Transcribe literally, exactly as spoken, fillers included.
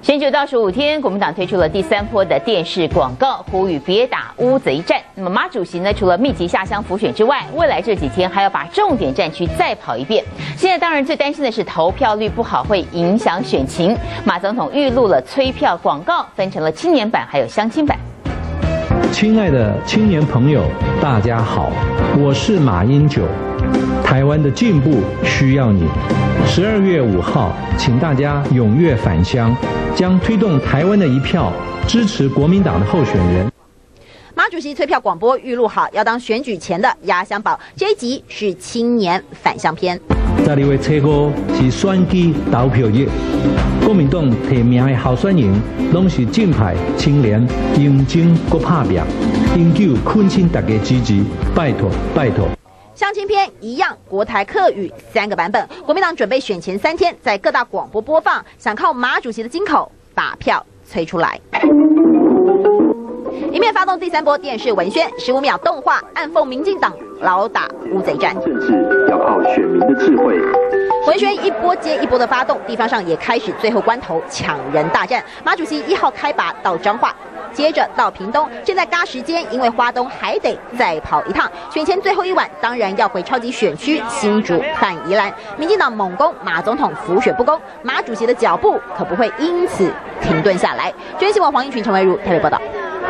选举倒数五天，国民党推出了第三波的电视广告，呼吁别打乌贼战。那么马主席呢，除了密集下乡辅选之外，未来这几天还要把重点战区再跑一遍。现在当然最担心的是投票率不好会影响选情。马总统预录了催票广告，分成了青年版还有乡亲版。 亲爱的青年朋友，大家好，我是马英九。台湾的进步需要你。十二月五号，请大家踊跃返乡，将推动台湾的一票，支持国民党的候选人。 马主席催票广播预录好，要当选举前的压箱宝。这一集是青年返乡篇。 十二月初五是选举投票日，国民党提名的候选人拢是正派青年，认真搁拍拼，永久恳请大家支持，拜托拜托。 乡亲篇一样，国台客语三个版本。国民党准备选前三天在各大广播播放，想靠马主席的金口把票催出来。一面发动第三波电视文宣，十五秒动画暗讽民进党老打乌贼战。 政治要靠选民的智慧。 文宣一波接一波的发动，地方上也开始最后关头抢人大战。马主席一号开拔到彰化，接着到屏东，现在嘎时间，因为花东还得再跑一趟。选前最后一晚，当然要回超级选区新竹和宜兰。民进党猛攻马总统辅选不公，马主席的脚步可不会因此停顿下来。专新闻黄英群、陈维如台北报道。